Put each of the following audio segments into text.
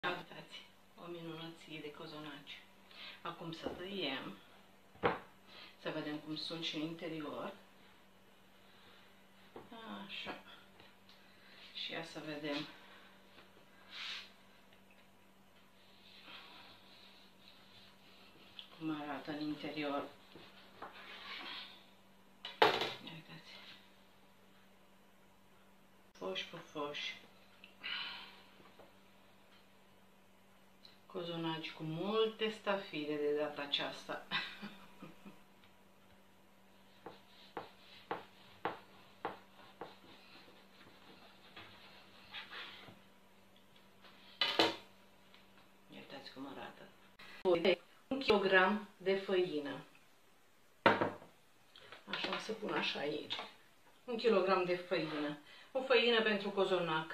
Uitați, o minunăție de cozonaci. Acum să tăiem, să vedem cum sunt și în interior. Așa. Și ia să vedem. Cum arată în interior. Uitați. Foși cu foși. Cozonaci cu multe stafide de data aceasta. Uitați cum arată. 1 kg de făină. Așa, o să pun așa aici. 1 kg de făină. O făină pentru cozonac.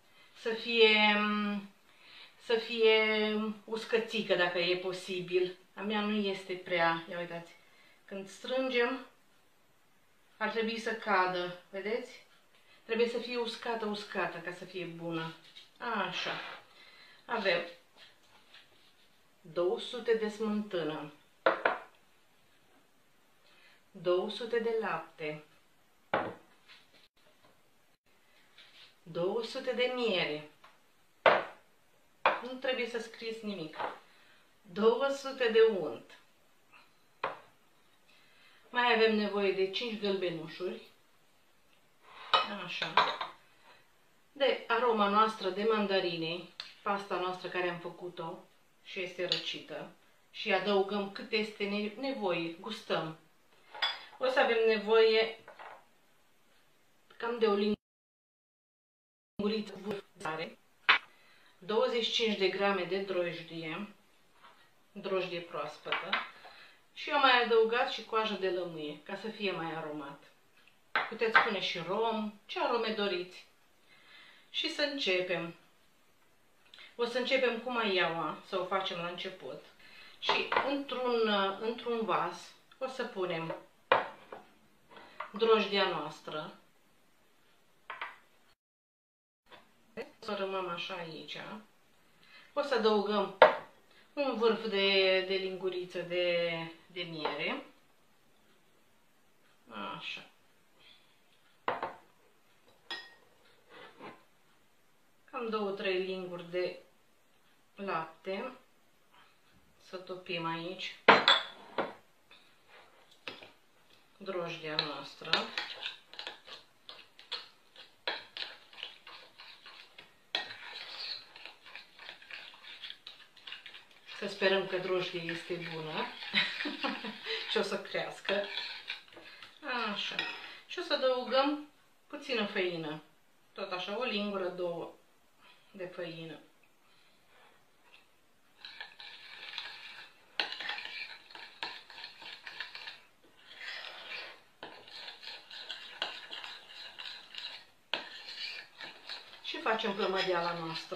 Să fie uscățică, dacă e posibil. A mea nu este prea. Ia uitați. Când strângem, ar trebui să cadă. Vedeți? Trebuie să fie uscată ca să fie bună. Așa. Avem 200 de smântână, 200 de lapte, 200 de miere. Nu trebuie să scrieți nimic. 200 de unt. Mai avem nevoie de 5 gălbenușuri. Așa. De aroma noastră de mandarine, pasta noastră care am făcut-o și este răcită. Și adăugăm cât este nevoie, gustăm. O să avem nevoie cam de o linguriță vârfare, 25 de grame de drojdie proaspătă și eu mai adăugat și coajă de lămâie, ca să fie mai aromat. Puteți pune și rom, ce arome doriți. Și să începem. O să începem cu maiaua, să o facem la început. Și într-un vas o să punem drojdia noastră. Să o rămăm așa aici. O să adăugăm un vârf de linguriță de miere. Așa. Cam 2-3 linguri de lapte. Să topim aici drojdia noastră. Să sperăm că drojdia este bună și o să crească. Așa. Și o să adăugăm puțină făină. Tot așa, o lingură, 2 de făină. Și facem plămădeala noastră.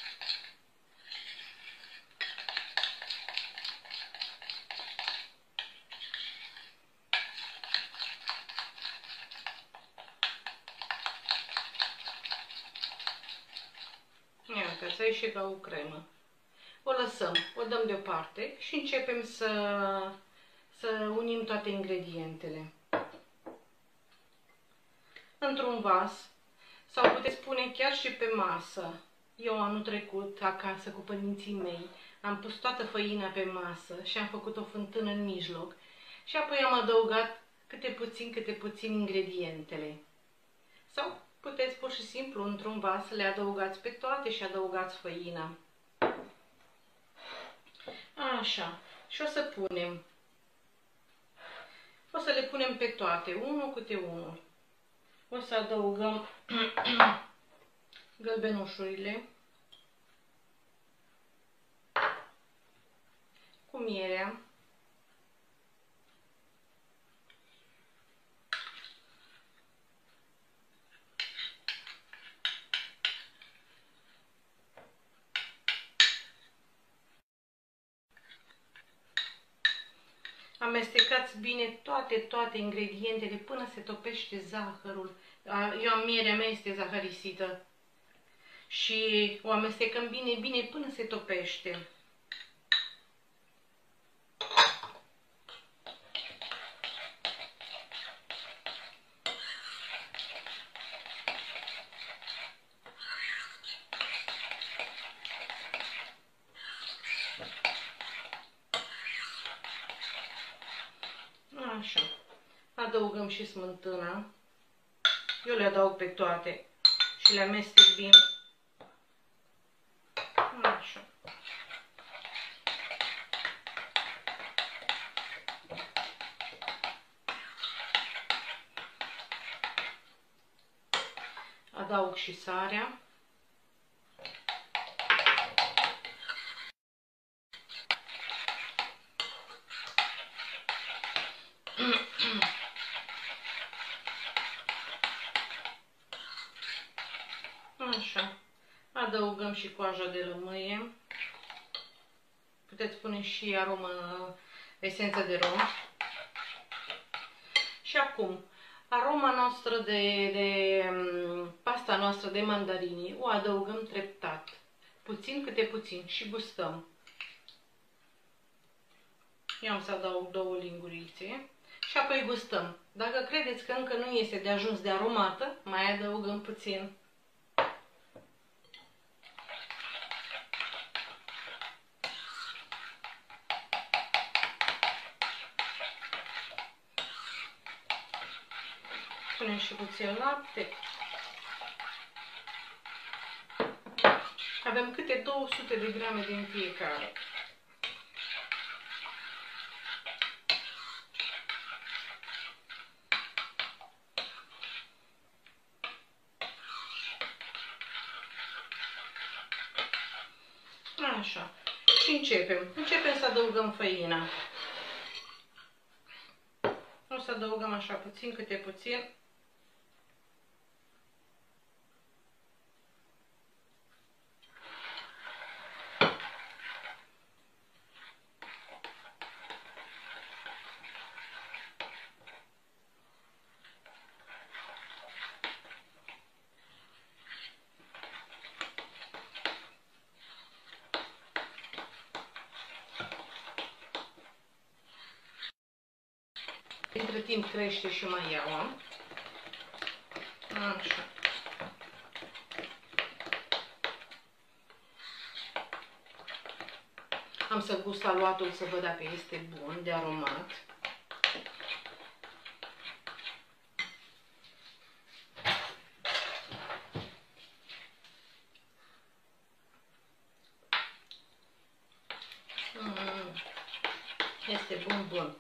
Iată, să ieși ca o cremă. O lăsăm, o dăm deoparte și începem să unim toate ingredientele. Într-un vas, sau puteți pune chiar și pe masă. Eu anul trecut, acasă, cu părinții mei, am pus toată făina pe masă și am făcut o fântână în mijloc. Și apoi am adăugat câte puțin ingredientele. Sau puteți pur și simplu, într-un vas, le adăugați pe toate și adăugați făina. Așa. Și o să le punem pe toate, unul câte unul. O să adăugăm gălbenușurile cu mierea. Amestecați bine toate ingredientele până se topește zahărul. Eu am mierea mea este zahărisită. și o amestecăm bine, bine până se topește. Așa. Adăugăm și smântâna. Eu le adaug pe toate și le amestec bine. Așa. Adaug și sarea. Așa. Adăugăm și coaja de lămâie. Puteți pune și aromă, esență de rom. Și acum, aroma noastră pasta noastră de mandarini o adăugăm treptat. Puțin câte puțin și gustăm. Eu am să adaug 2 lingurițe și apoi gustăm. Dacă credeți că încă nu este de ajuns de aromată, mai adăugăm puțin. Punem și puțin lapte. Avem câte 200 de grame din fiecare. Așa. Și începem. Începem să adăugăm făina. O să adăugăm așa puțin câte puțin. Între timp crește și maiaua. Așa. Am să gust aluatul să văd dacă este bun, de aromat. Este bun, bun.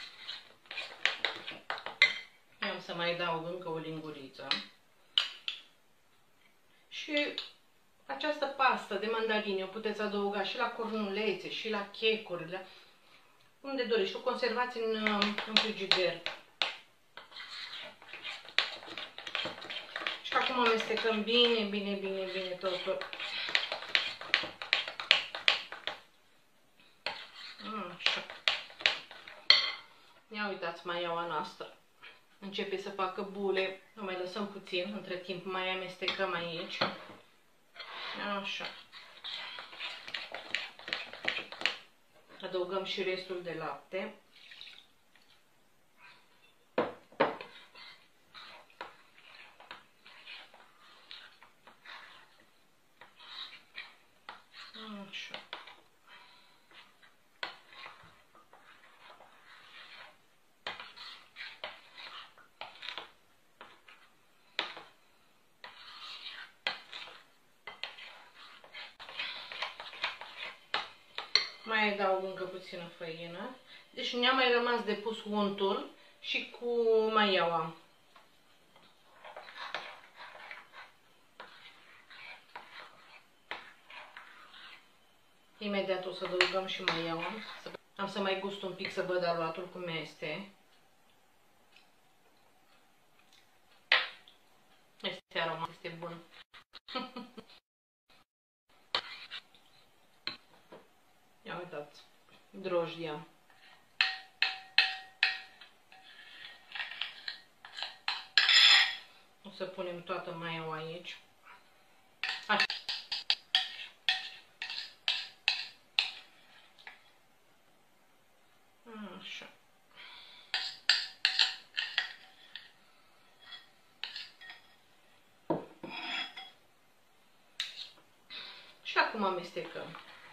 Eu am să mai dau încă o linguriță. Și această pastă de mandarini o puteți adăuga și la cornulețe, și la checuri, unde doriți. O conservați în frigider. Și acum amestecăm bine, bine, bine, bine totul. Așa. Ia uitați maiaua noastră. Începe să facă bule. O mai lăsăm puțin. Între timp mai amestecăm aici. Așa. Adăugăm și restul de lapte. Așa. Mai adaug încă puțină făină. Deci ne-a mai rămas de pus untul și cu maiaua. Imediat o să adăugăm și maiaua. Am să mai gust un pic să văd aluatul cum este. Este aromat, este bun. Ia uitați, drojdia. O să punem toată maiaua aici. Așa. acum amestecăm.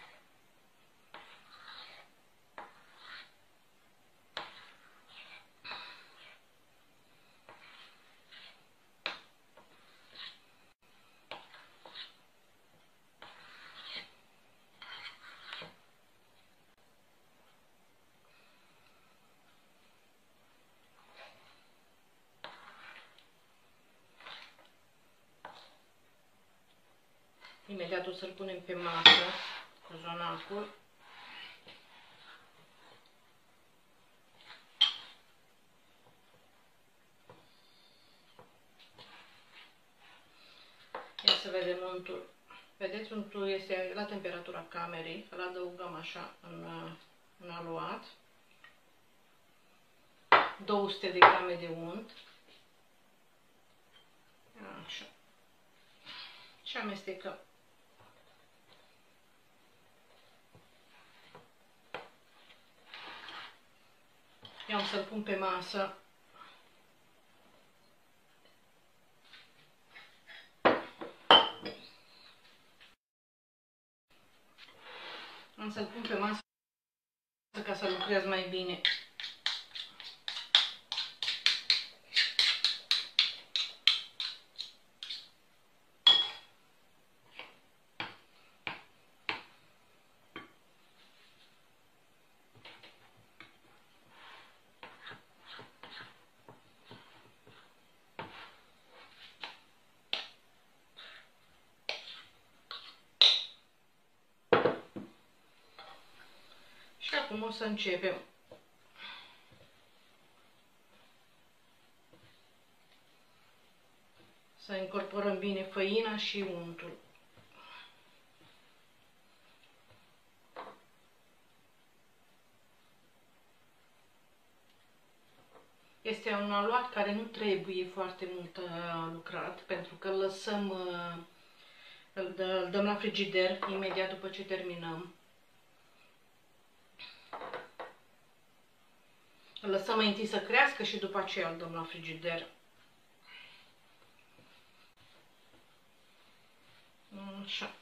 Imediat o să-l punem pe masă cu zonacul. Ia să vedem untul. Vedeți, untul este la temperatura camerei. Îl adăugăm așa în aluat. 200 de grame de unt. Așa. Și amestecăm. Eu am să-l pun pe masă. Am să-l pun pe masă ca să lucrez mai bine. Și acum o să începem. Să incorporăm bine făina și untul. Este un aluat care nu trebuie foarte mult lucrat, pentru că îl lăsăm, îl dăm la frigider imediat după ce terminăm. Îl lăsăm mai întâi să crească și după aceea îl dăm la frigider. Așa.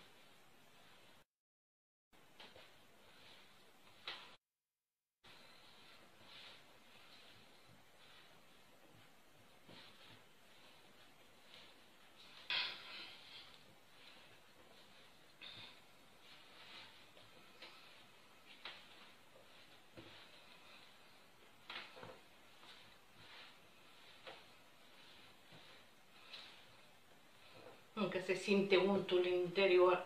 Încă se simte untul în interior.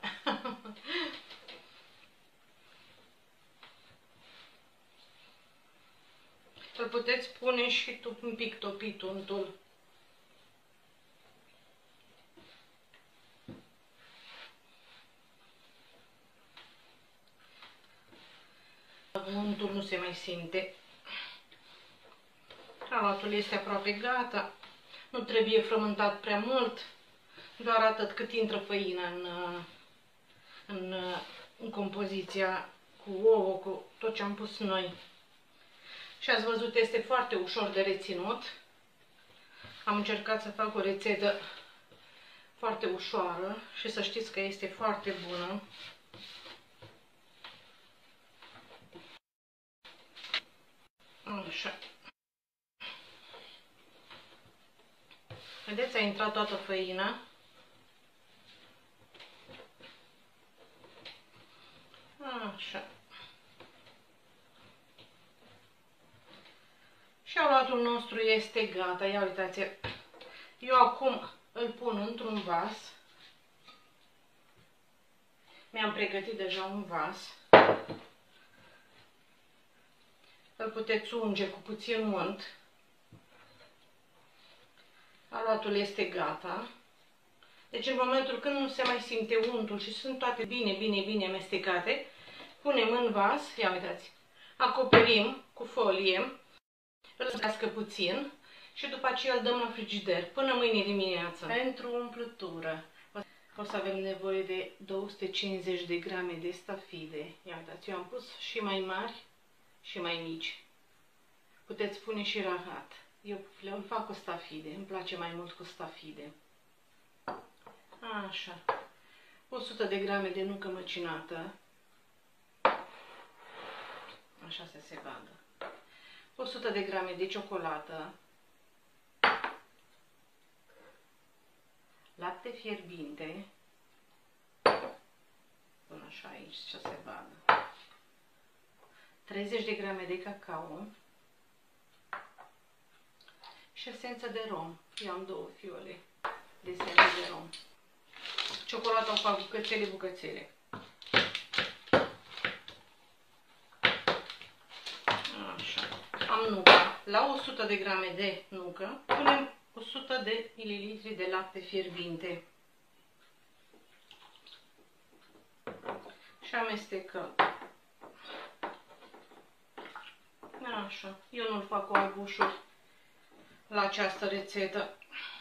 Îl puteți pune și un pic topit untul. Untul nu se mai simte. Aluatul este aproape gata. Nu trebuie frământat prea mult. Doar atât cât intră făina în compoziția cu ouă, cu tot ce am pus noi. Și ați văzut, este foarte ușor de reținut. Am încercat să fac o rețetă foarte ușoară și să știți că este foarte bună. Așa. Vedeți, a intrat toată făina. Așa. Și aluatul nostru este gata. Ia uitați, eu acum îl pun într-un vas. Mi-am pregătit deja un vas. Îl puteți unge cu puțin unt. Aluatul este gata. Deci în momentul când nu se mai simte untul și sunt toate bine amestecate, punem în vas, ia uitați, acoperim cu folie, îl lăsăm puțin și după aceea îl dăm la frigider până mâine dimineață. Pentru umplutură o să avem nevoie de 250 de grame de stafide. Ia uitați, eu am pus și mai mari și mai mici. Puteți pune și rahat. Eu le fac cu stafide, îmi place mai mult cu stafide. Așa. 100 de grame de nucă măcinată, așa să se vadă, 100 de grame de ciocolată, lapte fierbinte, până așa aici să se vadă, 30 de grame de cacao și esență de rom. Eu am 2 fiole de esență de rom. Ciocolata o fac bucățele, bucățele. Așa. Am nuca. La 100 de grame de nucă punem 100 de mililitri de lapte fierbinte. Și amestecăm. Așa. Eu nu-l fac cu albușul la această rețetă.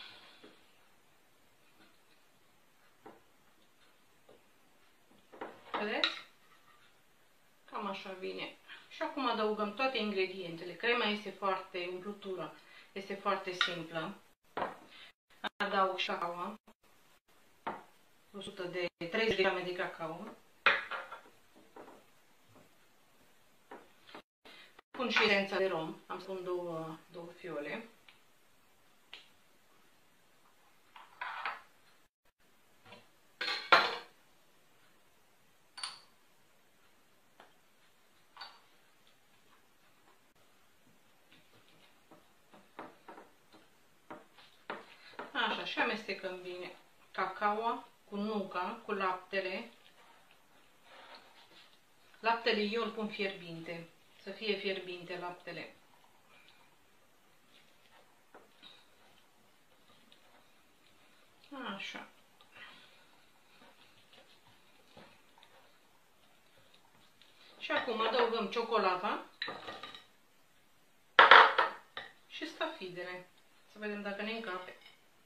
Vedeți? Cam așa vine. Și acum adăugăm toate ingredientele. Crema este foarte umplutură, este foarte simplă. Adaug și cacao, 30 de grame de cacao. Pun și esența de rom, am să pun două fiole. Așa, și amestecăm bine cacao cu nuca, cu laptele. Laptele eu îl pun fierbinte, să fie fierbinte laptele. Așa. Și acum adăugăm ciocolata și stafidele. Să vedem dacă ne încape.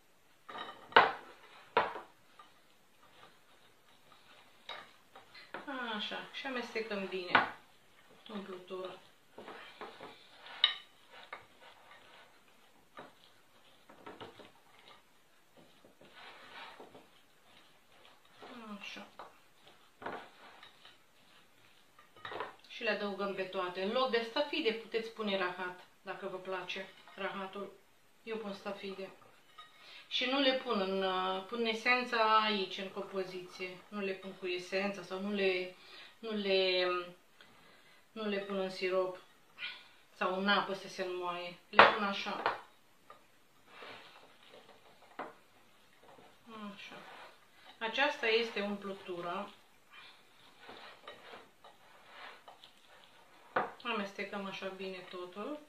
Așa, și amestecăm bine umplutura. Așa. Și le adăugăm pe toate. În loc de stafide puteți pune rahat, dacă vă place rahatul. Eu pun stafide. Și nu le pun esența aici, în compoziție. Nu le pun cu esența sau nu le pun în sirop sau în apă să se înmoaie. Le pun așa. Așa. Aceasta este umplutura. Amestecăm așa bine totul.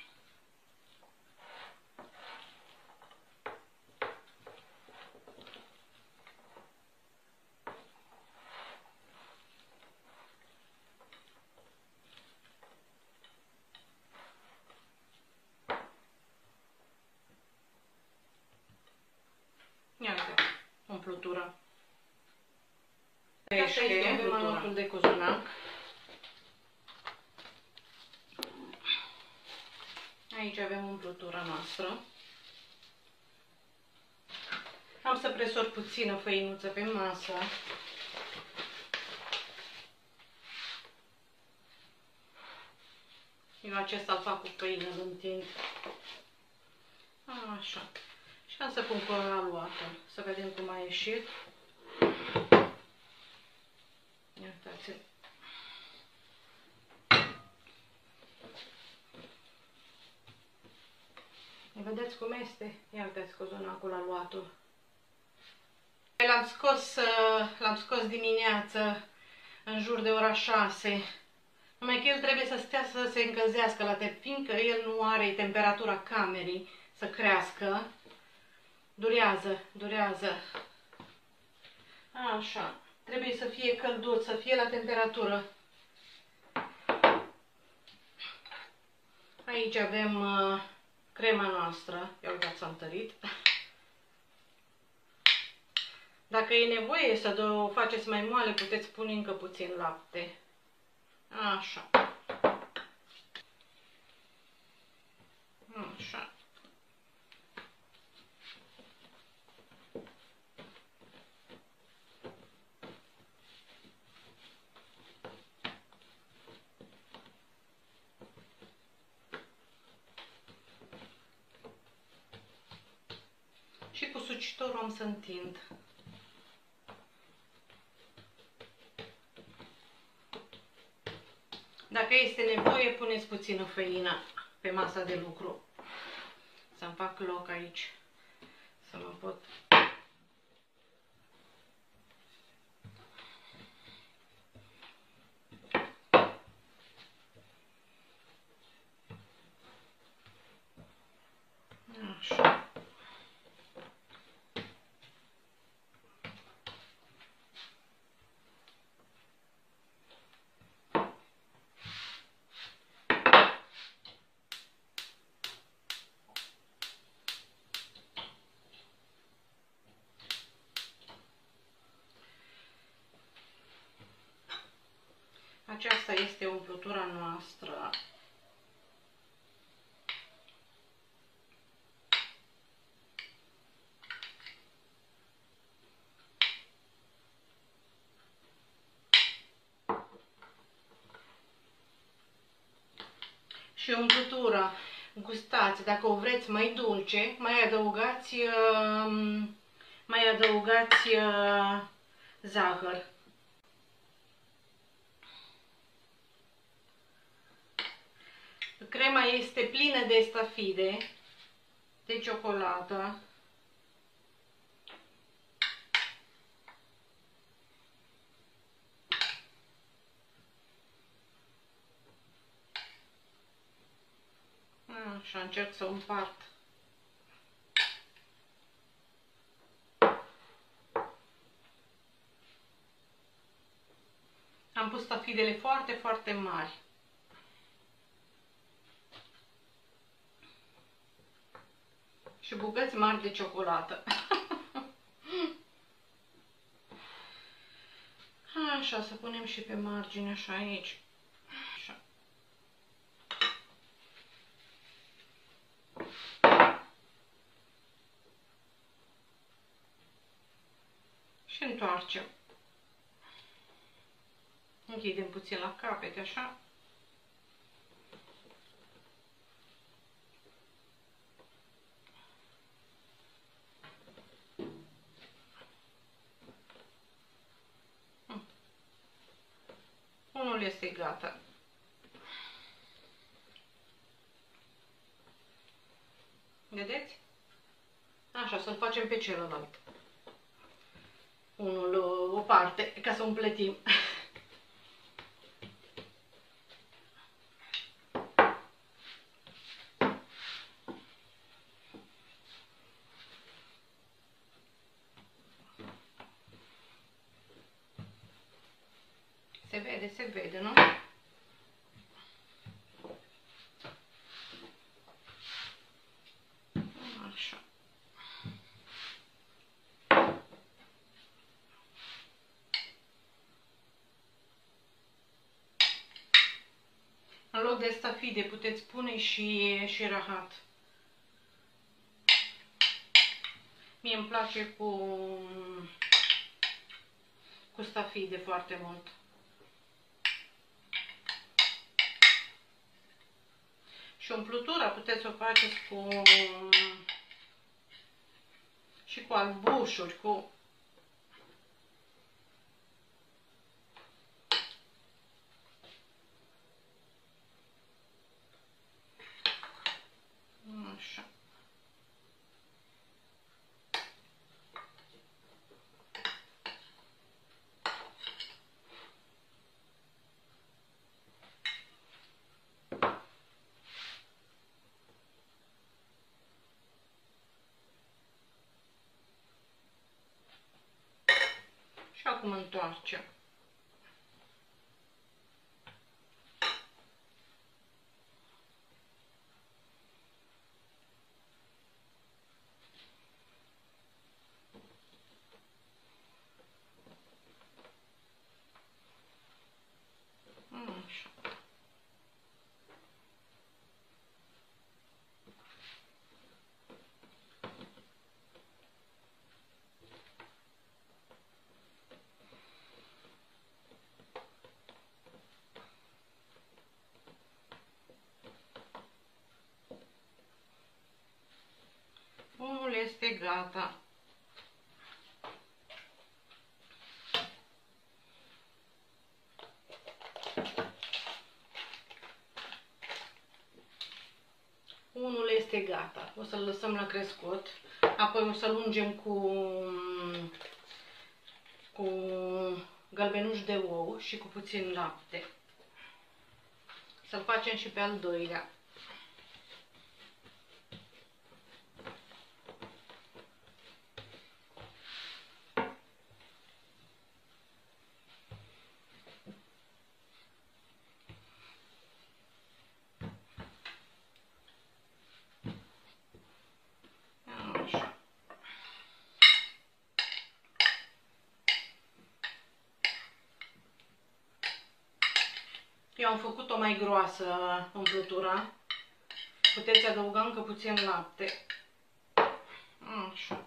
Iată, umplutura. Așa este, avem anutul de cozonac. Aici avem umplutura noastră. Am să presor puțină făinuță pe masă. Eu acesta îl fac cu făină, îl întind. Așa. Și am să pun cu aluată, să vedem cum a ieșit. Uitați-l. Vedeți cum este? Ia uitați cozonacul aluatul. L-am scos dimineață, în jur de ora 6. Numai că el trebuie să stea să se încălzească, fiindcă el nu are temperatura camerei să crească. Durează. Așa. Trebuie să fie călduț, să fie la temperatură. Aici avem crema noastră. Ia uitați, am tărit. Dacă e nevoie să o faceți mai moale, puteți pune încă puțin lapte. Așa. Așa. Și cu sucitorul am să întind. Dacă este nevoie, puneți puțină făină pe masa de lucru. Să-mi fac loc aici, să mă pot... Așa. Aceasta este umplutura noastră. Și umplutura, gustați, dacă o vreți mai dulce, mai adăugați zahăr. Crema este plină de stafide, de ciocolată. Așa, încerc să o împart. Am pus stafidele foarte, foarte mari. Și bucăți mari de ciocolată. Așa, să punem și pe margine, așa, aici. Așa. Și întoarcem. Închidem puțin la capete, așa. Unul este gata. Vedeți? Așa, să-l facem pe celălalt. Unul, o parte, ca să împletim. Se vede, nu? Așa. În loc de stafide puteți pune și rahat. Mie îmi place cu stafide foarte mult. Și umplutura puteți să o faceți și cu albușuri, cu... Așa. Și acum întoarcem. Așa. este gata. Unul este gata. O să-l lăsăm la crescut. Apoi o să-l ungem cu galbenuș de ou și cu puțin lapte. Să-l facem și pe al doilea. Așa. Eu am făcut-o mai groasă umplutura. Puteți adăuga încă puțin lapte. Așa.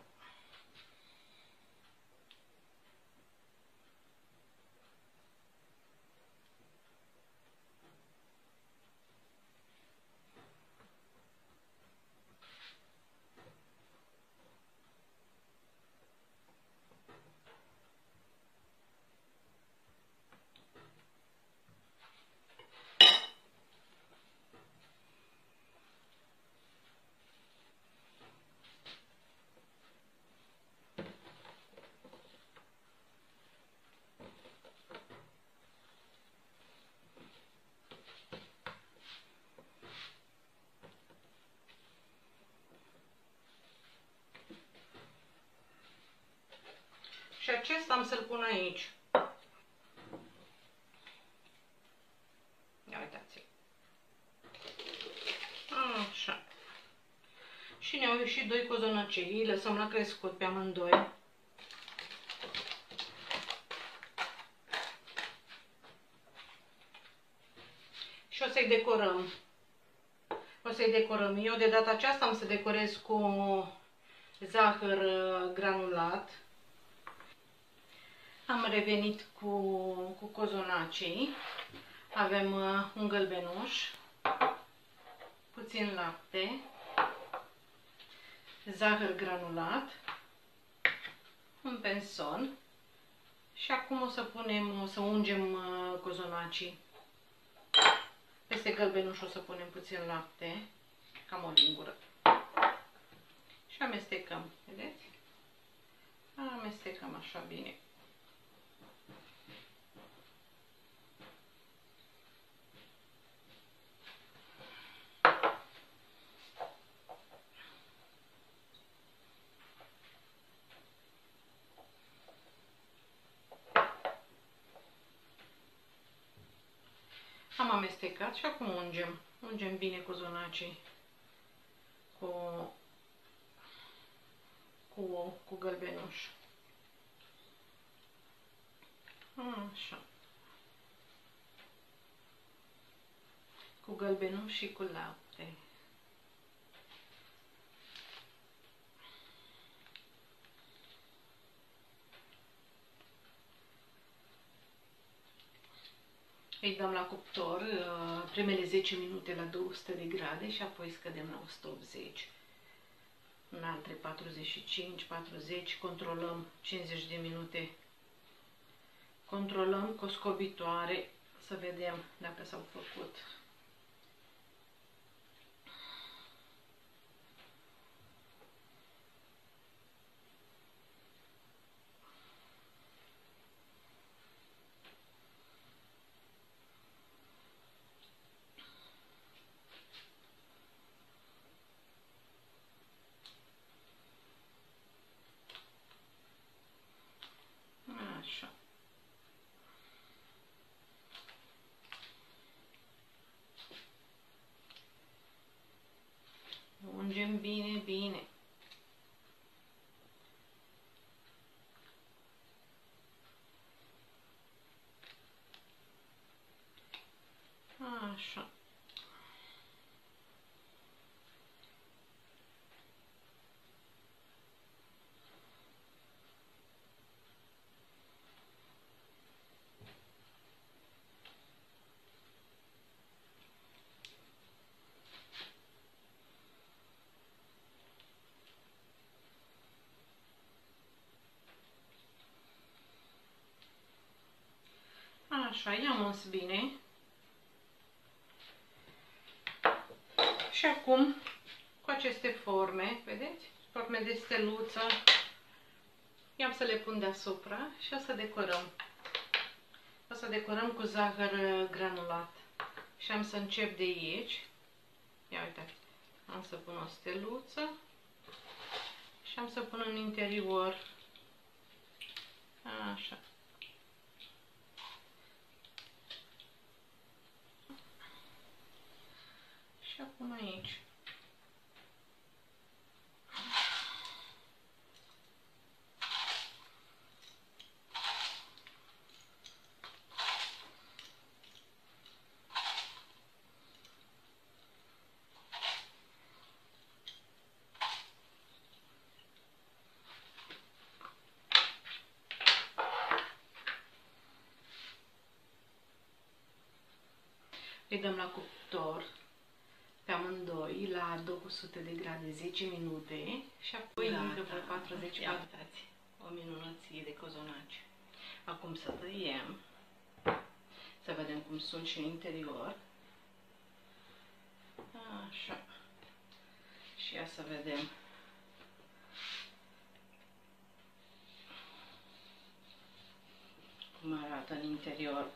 Și acesta am să-l pun aici. Ia uitați-l. Așa. Și ne-au ieșit doi cozonăcei. Îi lăsăm la crescut pe amândoi. Și o să-i decorăm. Eu de data aceasta am să decorez cu zahăr granulat. Am revenit cu cozonacii. Avem un gălbenuș, puțin lapte, zahăr granulat, un penson și acum o să ungem cozonacii. Peste gălbenuș o să punem puțin lapte, cam o lingură. Și amestecăm, vedeți? Amestecăm așa bine. Am amestecat și acum ungem. Ungem bine cozonacii cu gălbenuș. Așa. Cu gălbenuș și cu lapte. Îi dăm la cuptor primele 10 minute la 200 de grade și apoi scădem la 180. În alte 45-40, controlăm 50 de minute. Controlăm cu o scobitoare să vedem dacă s-au făcut. Așa. Ungem bine, bine. Așa. Așa, i-am uns bine. Și acum, cu aceste forme, vedeți? Forme de steluță, i-am să le pun deasupra și o să decorăm. O să decorăm cu zahăr granulat. Și am să încep de aici. Ia uitați, am să pun o steluță și am să pun în interior. Așa. Și acum aici. Îi dăm la cuptor pe amândoi la 200 de grade 10 minute și apoi încă pe 40 de uitați, o minunăție de cozonaci. Acum să tăiem, să vedem cum sunt și în interior. Așa. Și ia să vedem. Cum arată în interior.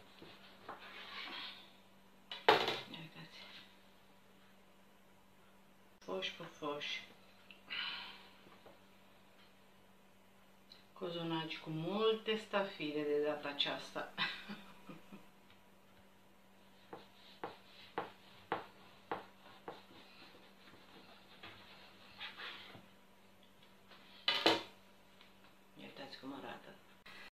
Uitați. Foși pe foși. Cozonaci cu multe stafide de data aceasta.